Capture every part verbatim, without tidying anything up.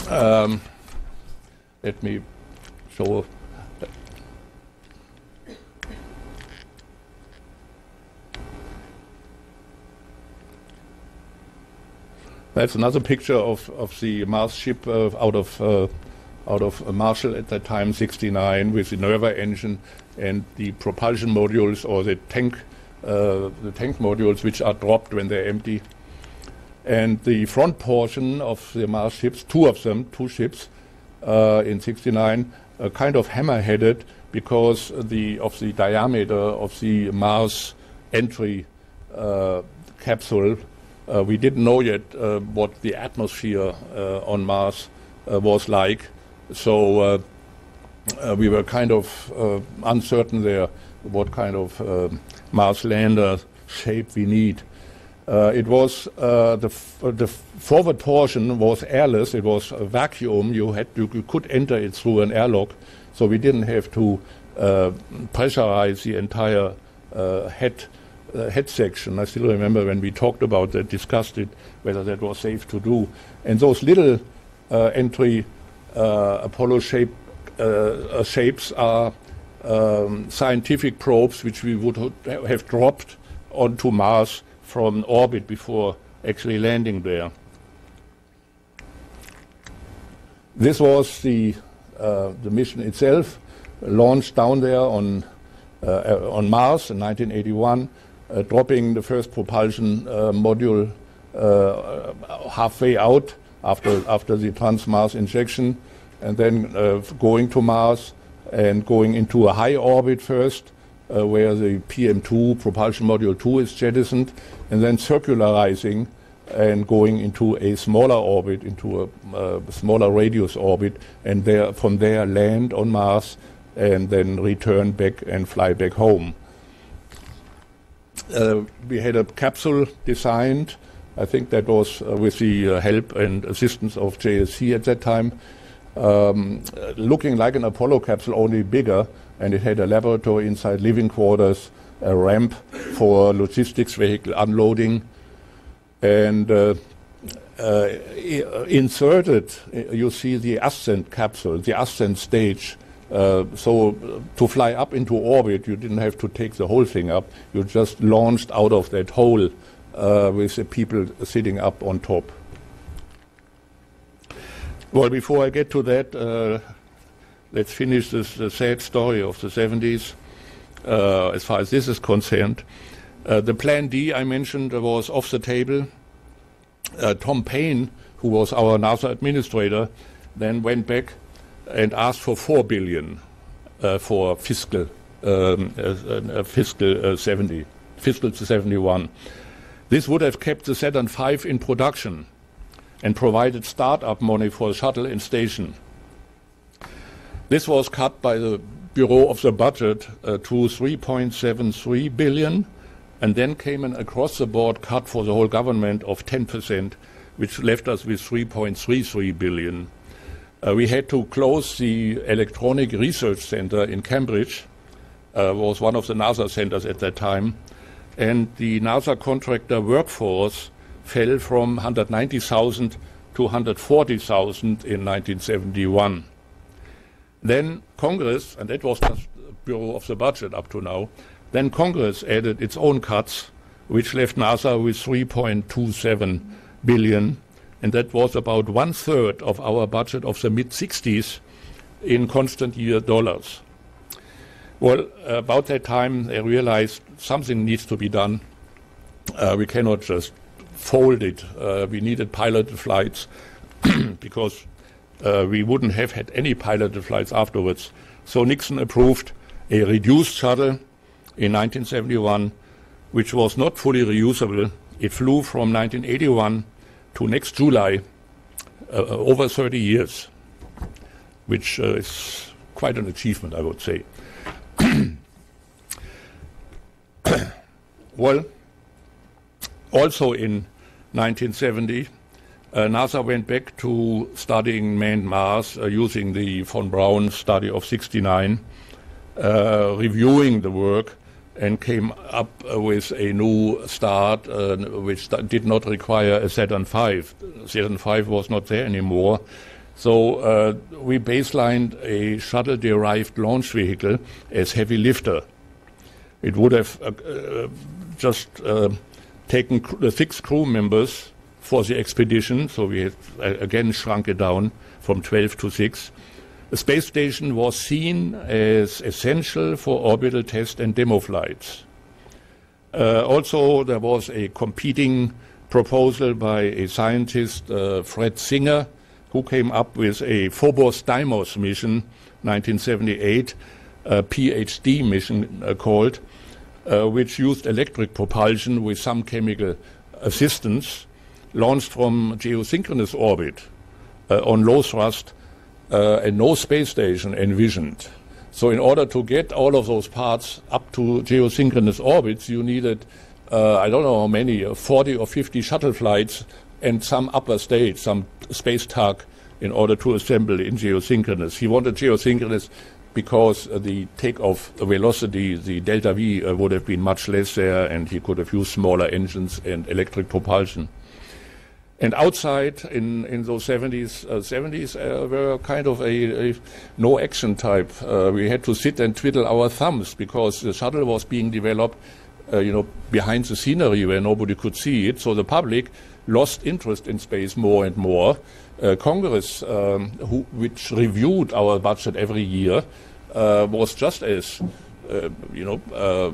Um, let me show. That's another picture of, of the Mars ship uh, out of uh, out of uh, Marshall at that time, sixty-nine, with the Nerva engine and the propulsion modules or the tank uh, the tank modules, which are dropped when they're empty. And the front portion of the Mars ships, two of them, two ships uh, in sixty-nine, uh, kind of hammer-headed because the of the diameter of the Mars entry uh, capsule. Uh, we didn't know yet uh, what the atmosphere uh, on Mars uh, was like, so uh, uh, we were kind of uh, uncertain there what kind of uh, Mars lander shape we need. Uh, it was uh, the f the forward portion was airless. It was a vacuum. You had to, you could enter it through an airlock, so we didn't have to uh, pressurize the entire uh, head. Uh, head section. I still remember when we talked about that, discussed it, whether that was safe to do. And those little uh, entry uh, Apollo shape, uh, shapes are um, scientific probes which we would have dropped onto Mars from orbit before actually landing there. This was the, uh, the mission itself, launched down there on, uh, on Mars in nineteen eighty-one. Uh, dropping the first propulsion uh, module uh, halfway out after after the trans-Mars injection, and then uh, going to Mars and going into a high orbit first, uh, where the P M two, propulsion module two, is jettisoned, and then circularizing and going into a smaller orbit, into a uh, smaller radius orbit, and there from there land on Mars and then return back and fly back home. Uh, we had a capsule designed. I think that was uh, with the uh, help and assistance of J S C at that time, um, uh, looking like an Apollo capsule, only bigger, and it had a laboratory inside, living quarters, a ramp for logistics vehicle unloading, and uh, uh, inserted, uh, you see the ascent capsule, the ascent stage. Uh, so uh, to fly up into orbit, you didn't have to take the whole thing up. You just launched out of that hole uh, with the people sitting up on top. Well, before I get to that, uh, let's finish this the sad story of the seventies. Uh, as far as this is concerned, uh, the Plan D I mentioned was off the table. Uh, Tom Paine, who was our NASA administrator, then went back and asked for four billion uh, for fiscal um, uh, uh, fiscal uh, seventy, fiscal seventy-one. This would have kept the Saturn five in production and provided start-up money for the shuttle and station. This was cut by the Bureau of the Budget uh, to three point seven three billion, and then came an across-the-board cut for the whole government of ten percent, which left us with three point three three billion. Uh, we had to close the Electronic Research Center in Cambridge, uh, was one of the NASA centers at that time, and the NASA contractor workforce fell from one hundred ninety thousand to one hundred forty thousand in nineteen seventy-one. Then Congress, and that was the Bureau of the Budget up to now, then Congress added its own cuts, which left NASA with three point two seven billion. And that was about one third of our budget of the mid sixties in constant year dollars. Well, about that time, I realized something needs to be done. Uh, we cannot just fold it. Uh, we needed piloted flights because uh, we wouldn't have had any piloted flights afterwards. So Nixon approved a reduced shuttle in nineteen seventy-one, which was not fully reusable. It flew from nineteen eighty-one to next July, uh, over thirty years, which uh, is quite an achievement, I would say. Well, also in nineteen seventy, uh, NASA went back to studying manned Mars uh, using the von Braun study of sixty-nine, uh, reviewing the work, and came up uh, with a new start uh, which did not require a Saturn five. Saturn five was not there anymore. So uh, we baselined a shuttle-derived launch vehicle as heavy lifter. It would have uh, uh, just uh, taken the six crew members for the expedition, so we had, uh, again shrunk it down from twelve to six. The space station was seen as essential for orbital test and demo flights. Uh, also, there was a competing proposal by a scientist, uh, Fred Singer, who came up with a Phobos-Deimos mission, nineteen seventy-eight, a PhD mission uh, called, uh, which used electric propulsion with some chemical assistance, launched from geosynchronous orbit uh, on low thrust, uh, and no space station envisioned. So in order to get all of those parts up to geosynchronous orbits, you needed, uh, I don't know how many, uh, forty or fifty shuttle flights and some upper stage, some space tug, in order to assemble in geosynchronous. He wanted geosynchronous because uh, the takeoff velocity, the delta V, uh, would have been much less there, and he could have used smaller engines and electric propulsion. And outside, in, in those seventies, uh, seventies uh, were kind of a, a no-action type. Uh, we had to sit and twiddle our thumbs because the shuttle was being developed, uh, you know, behind the scenery where nobody could see it. So the public lost interest in space more and more. Uh, Congress, um, who, which reviewed our budget every year, uh, was just as, uh, you know, uh,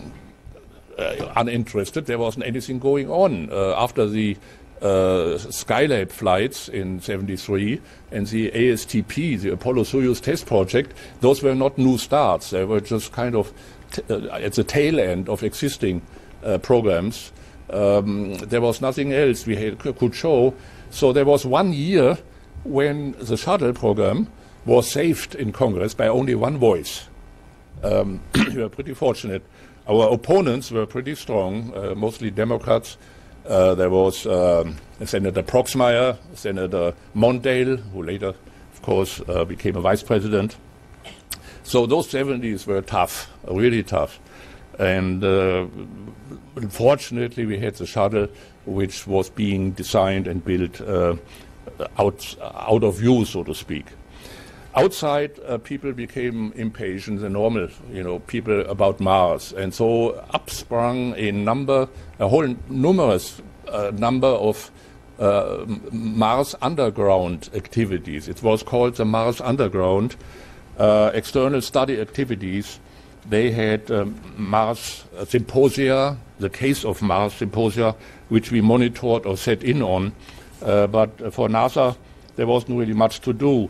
uh, uninterested. There wasn't anything going on uh, after the Uh, Skylab flights in seventy-three and the A S T P, the Apollo-Soyuz test project. Those were not new starts. They were just kind of t uh, at the tail end of existing uh, programs. Um, there was nothing else we had, could show. So there was one year when the shuttle program was saved in Congress by only one voice. Um, we were pretty fortunate. Our opponents were pretty strong, uh, mostly Democrats. Uh, there was um, Senator Proxmire, Senator Mondale, who later, of course, uh, became a vice president. So those seventies were tough, really tough. And uh, unfortunately, we had the shuttle, which was being designed and built uh, out, out of view, so to speak. Outside, uh, people became impatient, the normal, you know, people about Mars, and so upsprung a number, a whole numerous uh, number of uh, Mars underground activities. It was called the Mars Underground uh, external study activities. They had um, Mars uh, symposia, the case of Mars symposia, which we monitored or set in on, uh, but for NASA, there wasn't really much to do.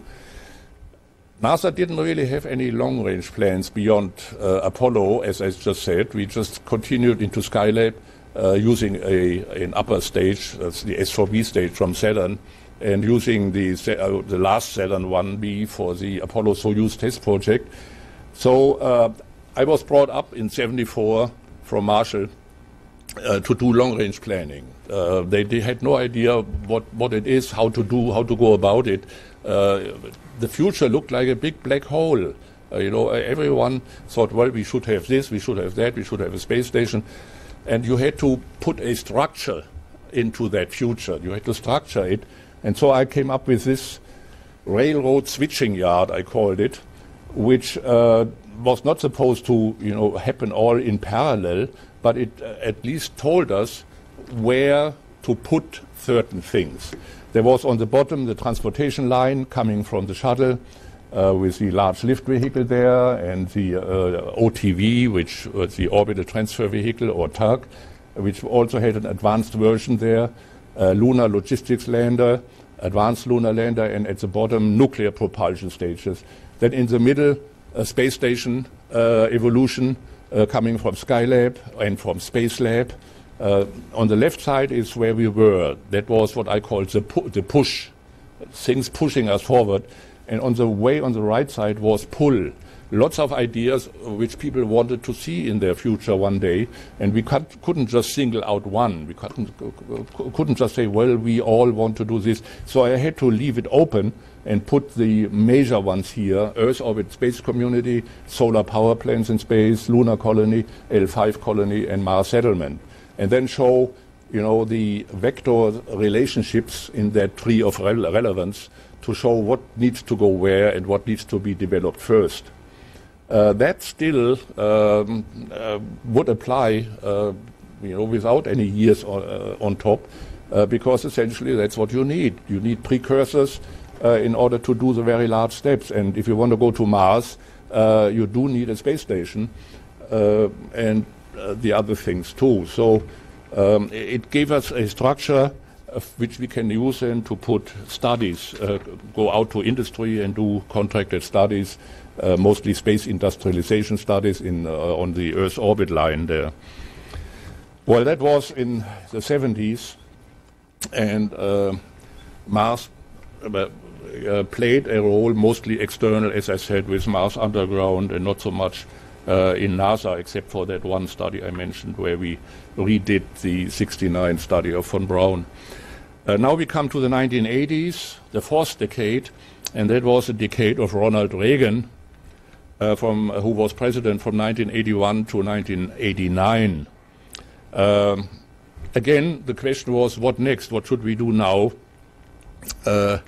NASA didn't really have any long-range plans beyond uh, Apollo, as I just said. We just continued into Skylab uh, using a, an upper stage, that's the S four B stage from Saturn, and using the, uh, the last Saturn one B for the Apollo-Soyuz test project. So uh, I was brought up in seventy-four from Marshall uh, to do long-range planning. Uh, they, they had no idea what, what it is, how to do, how to go about it. Uh, the future looked like a big black hole. Uh, you know, everyone thought, well, we should have this, we should have that, we should have a space station. And you had to put a structure into that future. You had to structure it. And so I came up with this railroad switching yard, I called it, which uh, was not supposed to, you know, happen all in parallel, but it uh, at least told us where to put certain things. There was on the bottom the transportation line coming from the shuttle uh, with the large lift vehicle there and the uh, O T V, which was the orbital transfer vehicle, or tug, which also had an advanced version there, uh, lunar logistics lander, advanced lunar lander, and at the bottom nuclear propulsion stages. Then in the middle, a space station uh, evolution uh, coming from Skylab and from Spacelab. Uh, on the left side is where we were. That was what I called the, pu the push, things pushing us forward. And on the way on the right side was pull. Lots of ideas which people wanted to see in their future one day, and we couldn't just single out one. We couldn't, couldn't just say, well, we all want to do this. So I had to leave it open and put the major ones here: Earth orbit space community, solar power plants in space, lunar colony, L five colony, and Mars settlement. And then show, you know, the vector relationships in that tree of rele relevance to show what needs to go where and what needs to be developed first. Uh, that still um, uh, would apply, uh, you know, without any years on, uh, on top, uh, because essentially that's what you need. You need precursors uh, in order to do the very large steps. And if you want to go to Mars, uh, you do need a space station uh, and uh, the other things too. So um, it gave us a structure of which we can use then to put studies, uh, go out to industry and do contracted studies, Uh, mostly space industrialization studies in, uh, on the Earth's orbit line there. Well, that was in the seventies, and uh, Mars uh, uh, played a role, mostly external, as I said, with Mars Underground, and not so much uh, in NASA, except for that one study I mentioned where we redid the sixty-nine study of von Braun. Uh, now we come to the nineteen eighties, the fourth decade, and that was a decade of Ronald Reagan, Uh, from uh, who was president from nineteen eighty-one to nineteen eighty-nine. Um, again, the question was, what next? What should we do now? Uh,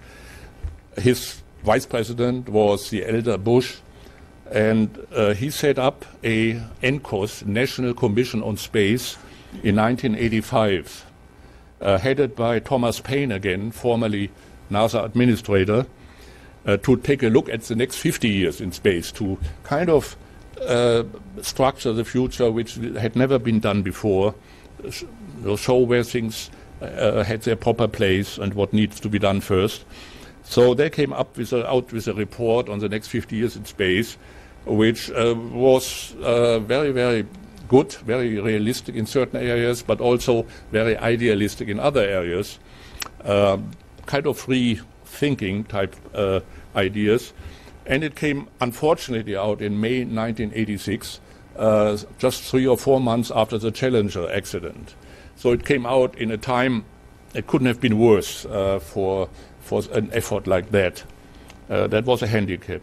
his vice president was the elder Bush, and uh, he set up a N C O S, National Commission on Space, in nineteen eighty-five, uh, headed by Thomas Paine again, formerly NASA administrator, Uh, to take a look at the next fifty years in space, to kind of uh, structure the future, which had never been done before, sh show where things uh, had their proper place and what needs to be done first. So they came up with a, out with a report on the next fifty years in space, which uh, was uh, very, very good, very realistic in certain areas, but also very idealistic in other areas. Uh, kind of free thinking type uh, ideas, and it came unfortunately out in May nineteen eighty-six, uh, just three or four months after the Challenger accident. So it came out in a time it couldn't have been worse uh, for for an effort like that. Uh, that was a handicap.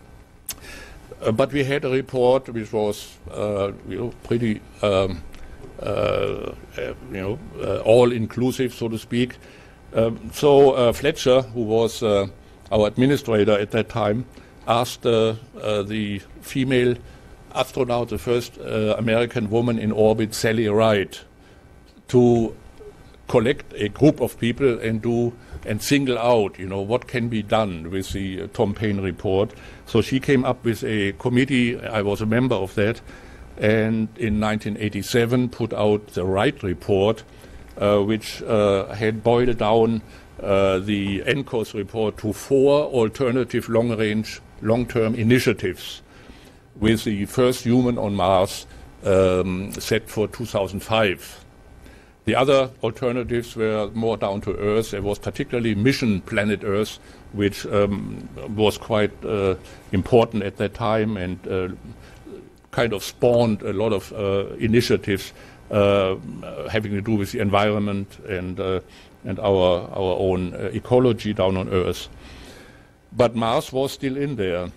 Uh, but we had a report which was uh, you know pretty um, uh, uh, you know uh, all inclusive, so to speak. Um, so uh, Fletcher, who was uh, our administrator at that time, asked uh, uh, the female astronaut, the first uh, American woman in orbit, Sally Ride, to collect a group of people and do and single out, you know, what can be done with the uh, Tom Paine report. So she came up with a committee. I was a member of that, and in nineteen eighty-seven put out the Wright report, Uh, which uh, had boiled down uh, the N C O S report to four alternative long-range, long-term initiatives, with the first human on Mars um, set for two thousand five. The other alternatives were more down to Earth. There was particularly Mission Planet Earth, which um, was quite uh, important at that time and uh, kind of spawned a lot of uh, initiatives Uh, having to do with the environment and uh, and our our own uh, ecology down on Earth. But Mars was still in there,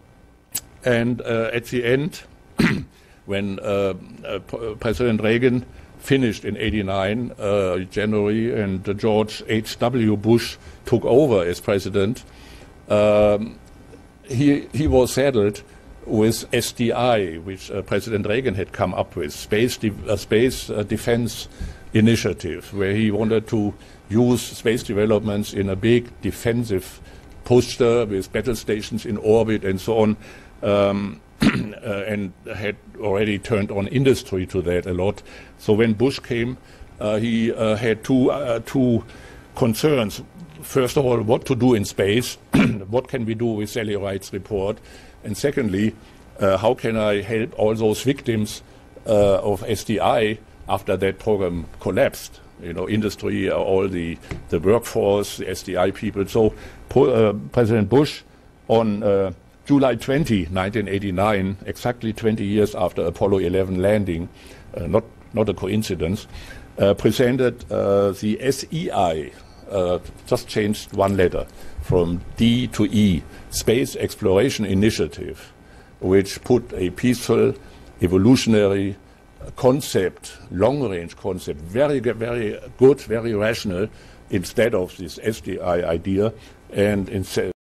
and uh, at the end, when uh, uh, President Reagan finished in eighty-nine uh, January, and uh, George H W Bush took over as president, um, he he was saddled with S D I, which uh, President Reagan had come up with, Space, de uh, space uh, Defense Initiative, where he wanted to use space developments in a big defensive posture with battle stations in orbit and so on, um, uh, and had already turned on industry to that a lot. So when Bush came, uh, he uh, had two, uh, two concerns. First of all, what to do in space, what can we do with Sally Ride's report, and secondly, uh, how can I help all those victims uh, of S D I after that program collapsed? You know, industry, uh, all the, the workforce, the S D I people. So uh, President Bush, on uh, July twentieth, nineteen eighty-nine, exactly twenty years after Apollo eleven landing, uh, not, not a coincidence, uh, presented uh, the S E I, uh, just changed one letter from D to E, Space Exploration Initiative, which put a peaceful, evolutionary concept, long-range concept, very, very good, very rational, instead of this S D I idea, and instead